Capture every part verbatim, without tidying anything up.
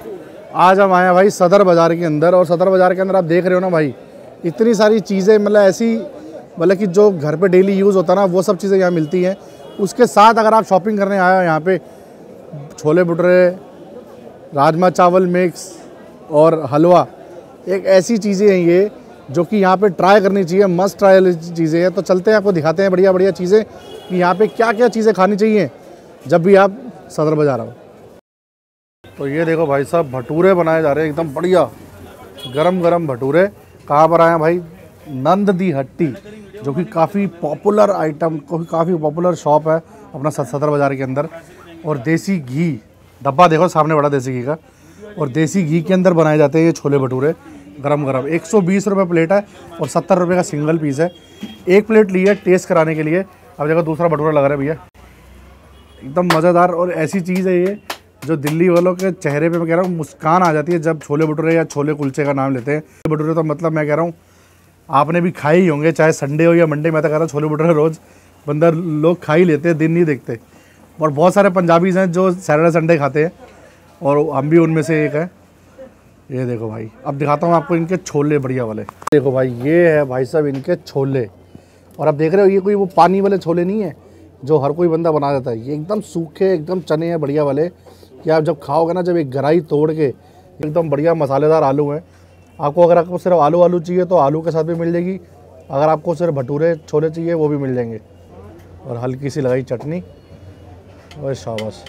आज हम आए हैं भाई सदर बाज़ार के अंदर, और सदर बाज़ार के अंदर आप देख रहे हो ना भाई, इतनी सारी चीज़ें मतलब ऐसी मतलब कि जो घर पे डेली यूज़ होता है ना, वो सब चीज़ें यहाँ मिलती हैं। उसके साथ अगर आप शॉपिंग करने आए हो यहाँ पे, छोले भटूरे, राजमा चावल मिक्स और हलवा, एक ऐसी चीज़ें हैं ये जो कि यहाँ पे ट्राई करनी चाहिए, मस्ट ट्राई वाली चीज़ें हैं। तो चलते हैं, आपको दिखाते हैं बढ़िया बढ़िया चीज़ें कि यहाँ पे क्या क्या चीज़ें खानी चाहिए जब भी आप सदर बाज़ार आओ। तो ये देखो भाई साहब, भटूरे बनाए जा रहे हैं एकदम बढ़िया गरम गरम भटूरे। कहाँ पर आए हैं भाई? नंद दी हट्टी, जो कि काफ़ी पॉपुलर आइटम, काफ़ी पॉपुलर शॉप है अपना सदर बाज़ार के अंदर। और देसी घी, डब्बा देखो सामने बड़ा देसी घी का, और देसी घी के अंदर बनाए जाते हैं ये छोले भटूरे गरम गरम। एक सौ बीस रुपये प्लेट है और सत्तर रुपये का सिंगल पीस है। एक प्लेट ली है टेस्ट कराने के लिए। अब देखो दूसरा भटूरा लग रहा है भैया, एकदम मज़ेदार। और ऐसी चीज़ है ये जो दिल्ली वालों के चेहरे पे मैं कह रहा हूँ मुस्कान आ जाती है जब छोले भटूरे या छोले कुलचे का नाम लेते हैं। भटूरे तो मतलब मैं कह रहा हूँ आपने भी खाए ही होंगे, चाहे संडे हो या मंडे। मैं तो कह रहा हूँ छोले भटूरे रोज़ बंदा लोग खा ही लेते हैं, दिन नहीं देखते। और बहुत सारे पंजाबीज़ हैं जो सैटरडे संडे खाते हैं, और हम भी उनमें से एक है। ये देखो भाई, अब दिखाता हूँ आपको इनके छोले बढ़िया वाले। देखो भाई, ये है भाई साहब इनके छोले। और आप देख रहे हो ये कोई वो पानी वाले छोले नहीं है जो हर कोई बंदा बना देता है। ये एकदम सूखे एकदम चने हैं बढ़िया वाले, कि आप जब खाओगे ना, जब एक गराई तोड़ के, एकदम बढ़िया मसालेदार आलू हैं। आपको अगर आपको सिर्फ आलू आलू चाहिए तो आलू के साथ भी मिल जाएगी, अगर आपको सिर्फ भटूरे छोले चाहिए वो भी मिल जाएंगे। और हल्की सी लगाई चटनी, और शाबाश।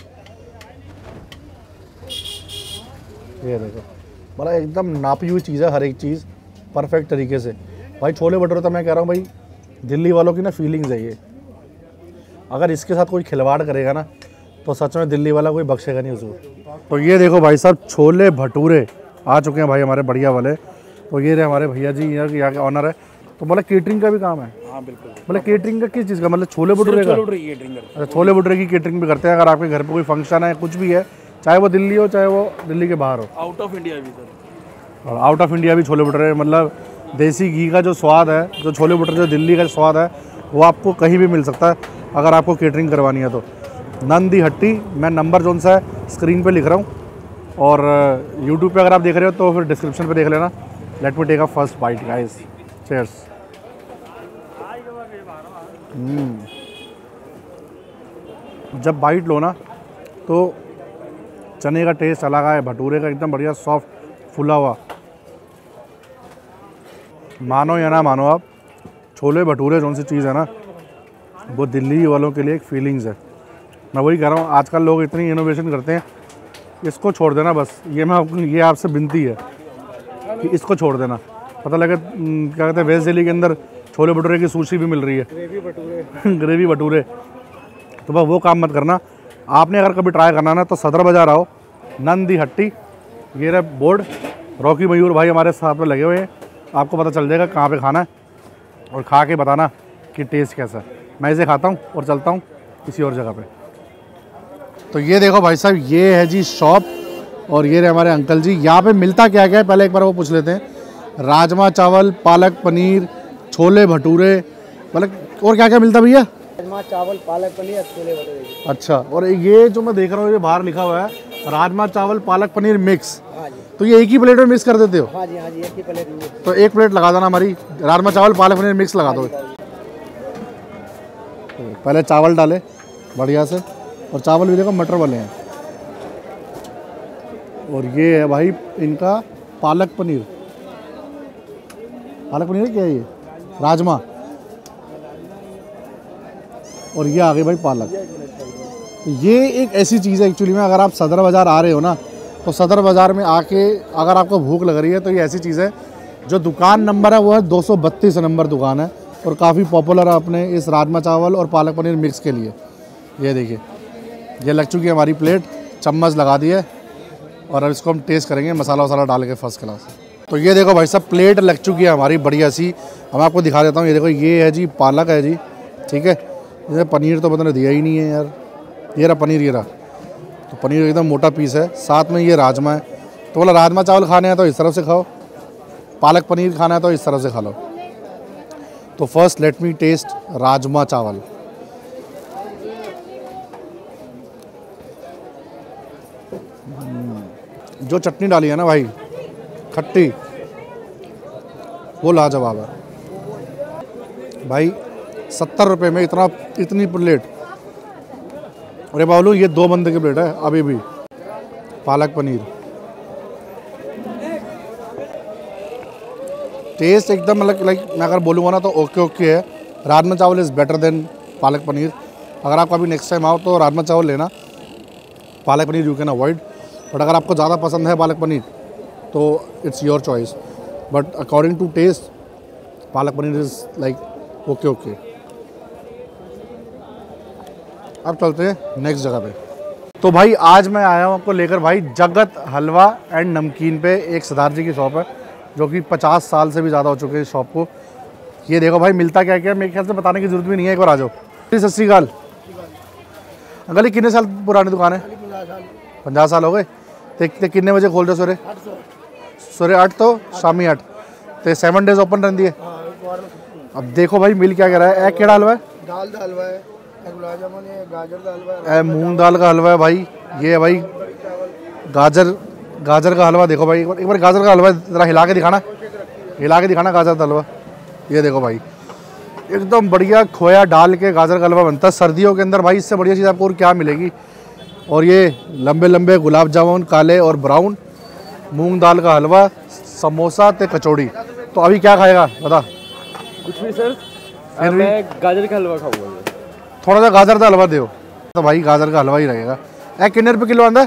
ये देखो, बड़ा एकदम नापी हुई चीज़ है, हर एक चीज़ परफेक्ट तरीके से। भाई छोले भटूरे तो मैं कह रहा हूँ भाई दिल्ली वालों की ना फीलिंग्स है ये। अगर इसके साथ कोई खिलवाड़ करेगा ना तो सच में दिल्ली वाला कोई बख्शेगा नहीं उसको। तो ये देखो भाई साहब, छोले भटूरे आ चुके हैं भाई हमारे बढ़िया वाले। तो ये रहे हमारे भैया जी, यहाँ यहाँ के ऑनर है। तो मतलब केटरिंग का भी काम है? हाँ बिल्कुल। मतलब केटरिंग का किस चीज़ का? मतलब छोले भटूरे का? अच्छा, छोले भटूरे की केटरिंग भी करते हैं। अगर आपके घर पे कोई फंक्शन है, कुछ भी है, चाहे वो दिल्ली हो चाहे वो दिल्ली के बाहर हो, आउट ऑफ इंडिया भी सर। और आउट ऑफ इंडिया भी छोले भटूरे, मतलब देसी घी का जो स्वाद है, जो छोले भटूरे जो दिल्ली का स्वाद है, वो आपको कहीं भी मिल सकता है अगर आपको केटरिंग करवानी है तो। नंद दी हट्टी, मैं नंबर जोन सा है स्क्रीन पे लिख रहा हूँ, और यूट्यूब पे अगर आप देख रहे हो तो फिर डिस्क्रिप्शन पे देख लेना। Let me take a first bite guys, cheers. जब बाइट लो ना तो चने का टेस्ट अलग है, भटूरे का एकदम बढ़िया सॉफ्ट फुला हुआ। मानो या ना मानो आप, छोले भटूरे जो सी चीज़ है ना, वो दिल्ली वालों के लिए एक फीलिंग्स है। मैं वही कह रहा हूँ, आजकल लोग इतनी इनोवेशन करते हैं, इसको छोड़ देना बस। ये मैं आपको, ये आपसे विनती है कि इसको छोड़ देना। पता लगे क्या कहते हैं, वेस्ट दिल्ली के अंदर छोले भटूरे की सूची भी मिल रही है, ग्रेवी भटूरे ग्रेवी भटूरे। तो बस वो काम मत करना। आपने अगर कभी ट्राई करना ना तो सदर बाज़ार आओ, नंद दी हट्टी। ये रहा बोर्ड, रॉकी मयूर भाई हमारे साथ में लगे हुए हैं। आपको पता चल जाएगा कहाँ पे खाना है, और खा के बताना कि टेस्ट कैसा है। मैं इसे खाता हूँ और चलता हूँ किसी और जगह पे। तो ये देखो भाई साहब, ये है जी शॉप, और ये रहे हमारे अंकल जी। यहाँ पे मिलता क्या क्या है पहले एक बार वो पूछ लेते हैं। राजमा चावल, पालक पनीर, छोले भटूरे, मतलब और क्या क्या मिलता भैया? राजमा चावल, पालक पनीर, छोले भटूरे। अच्छा, और ये जो मैं देख रहा हूँ ये बाहर लिखा हुआ है राजमा चावल पालक पनीर मिक्स। हाँ जी। तो ये एक ही प्लेट में मिक्स कर देते हो? हाँ जी हाँ जी, एक ही प्लेट में। तो एक प्लेट लगा देना हमारी, राजमा चावल पालक पनीर मिक्स लगा दो। पहले चावल डाले बढ़िया से, और चावल भी देखो मटर वाले हैं। और ये है भाई इनका पालक पनीर। पालक पनीर क्या है ये? राजमा। और ये आ गई भाई पालक। ये एक ऐसी चीज़ है एक्चुअली में, अगर आप सदर बाज़ार आ रहे हो ना तो सदर बाज़ार में आके अगर आपको भूख लग रही है तो ये ऐसी चीज़ है। जो दुकान नंबर है वो है दो सौ बत्तीस नंबर दुकान है, और काफ़ी पॉपुलर है अपने इस राजमा चावल और पालक पनीर मिक्स के लिए। ये देखिए, ये लग चुकी है हमारी प्लेट, चम्मच लगा दी है, और अब इसको हम टेस्ट करेंगे मसाला वसाला डाल के फर्स्ट क्लास। तो ये देखो भाई साहब, प्लेट लग चुकी है हमारी बढ़िया सी। अब आपको दिखा देता हूँ। ये देखो, ये है जी पालक है जी, ठीक है। ये पनीर तो मैंने दिया ही नहीं है यार। ये रहा पनीर, ये रहा। तो पनीर एकदम मोटा पीस है, साथ में ये राजमा है। तो बोला राजमा चावल खाने हैं तो इस तरफ से खाओ, पालक पनीर खाना है तो इस तरफ से खा लो। तो first let me taste rajma chawal. जो चटनी डाली है ना भाई, खट्टी, वो लाजवाब है भाई। सत्तर रुपये में इतना इतनी प्लेट। अरे बाबू ये दो बंदे की प्लेट है अभी भी। पालक पनीर टेस्ट एकदम मतलब लाइक मैं अगर बोलूँगा ना तो ओके ओके है। राजमा चावल is better than palak paneer. अगर आप अभी नेक्स्ट टाइम आओ तो राजमा चावल लेना, palak paneer you can avoid. But अगर आपको ज़्यादा पसंद है पालक पनीर तो it's your choice, but according to taste palak paneer is like okay okay. अब चलते हैं नेक्स्ट जगह पे। तो भाई आज मैं आया हूँ आपको लेकर भाई जगत हलवा एंड नमकीन पे। एक सरदार जी की शॉप है जो कि पचास साल से भी ज़्यादा हो चुके हैं इस शॉप को। ये देखो भाई मिलता क्या क्या, मेरे ख्याल से बताने की ज़रूरत भी नहीं है, एक बार आ जाओ। सत श्री अकाल अंकल, ये कितने साल पुरानी दुकान है? पंजाह साल हो गए। तो ते कितने बजे खोल रहे सवेरे? सवेरे आठ तो शामी आठ तो सेवन डेज ओपन रहती है। अब देखो भाई मिल क्या कह रहा है। एक केड़ा हलवा है? दाल का हलवा है, गुलाब जामुन है, गाजर का हलवा है, मूंग दाल का हलवा है भाई। ये है भाई गाजर गाजर का हलवा। देखो भाई एक बार एक बार गाजर का हलवा ज़रा हिला के दिखाना, हिला के दिखाना गाजर का हलवा। ये देखो भाई एकदम बढ़िया खोया डाल के गाजर का हलवा बनता है सर्दियों के अंदर भाई। इससे बढ़िया चीज़ आपको और क्या मिलेगी। और ये लंबे लंबे गुलाब जामुन काले और ब्राउन, मूंग दाल का हलवा, समोसा ते कचौड़ी। तो अभी क्या खाएगा बता? कुछ भी सर, फिर भी मैं गाजर का हलवा खाऊंगा। थोड़ा सा गाजर का हलवा दो तो भाई गाजर का हलवा ही रहेगा। ए कितने रुपये किलो आंदा?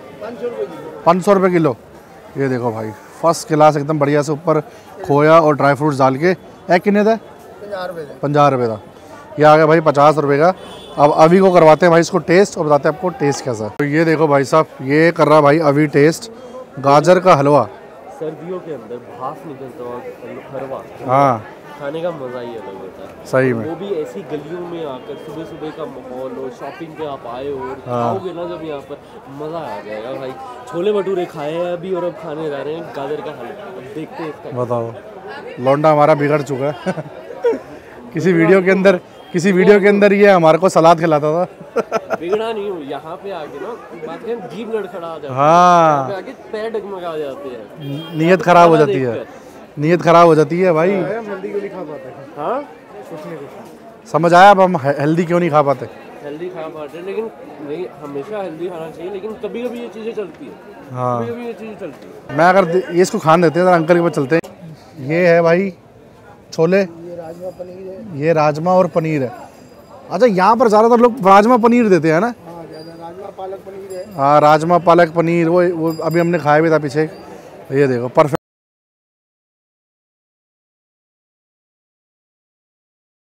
पाँच सौ रुपये किलो। ये देखो भाई फर्स्ट क्लास एकदम बढ़िया से ऊपर खोया और ड्राई फ्रूट्स डाल के। ए कितने था? पंजाह रुपये का। ये आ गया भाई पचास रुपये का। अब अभी को करवाते हैं भाई इसको टेस्ट और बताते हैं आपको टेस्ट कैसा है। तो ये देखो भाई साहब ये कर रहा भाई अभी टेस्ट गाजर का हलवा। सर्दियों के अंदर भाप निकलता हुआ हलवा, हाँ खाने का मज़ा ही अलग होता है। सही में। वो भी ऐसी गलियों में आकर, सुबह सुबह का माहौल हो, शॉपिंग पे आप आए हो और खाओगे ना जब यहाँ पर, मज़ा आ जाएगा भाई। छोले भटूरे खाए हैं अभी और अब खाने जा रहे हैं गाजर का हलवा। अब देखते हैं इसका। बताओ लौंडा हमारा बिगड़ चुका है। किसी वीडियो के अंदर किसी वीडियो के अंदर ये हमारे को सलाद खिलाता था। बिगड़ा नहीं हूँ, यहाँ पे आके ना बात करें जीभ लड़खड़ा आ जाती है। हाँ यहाँ पे आके पैर डगमगा जाते हैं, नीयत खराब हो जाती है, नीयत खराब हो जाती है भाई। हेल्दी क्यों नहीं खा पाते? हाँ कुछ नहीं कुछ समझ आया अब हम हेल्दी क्यों नहीं खा पाते। हेल्दी खा पाते हैं, लेकिन नहीं हमेशा हेल्दी खाना चाहिए, लेकिन कभी कभी ये चीज़ें चलती है। हाँ कभी कभी ये चीज़ें चलती है। मैं अगर ये इसको खान देते हैं तो अंकल के पास चलते हैं। ये है भाई छोले, ये राजमा पनीर है। ये राजमा और पनीर है। अच्छा यहाँ पर ज़्यादातर लोग राजमा पनीर देते हैं ना? हाँ ज़्यादा राजमा पालक पनीर है। हाँ राजमा पालक पनीर वो वो अभी हमने खाया भी था पीछे। ये देखो परफेक्ट।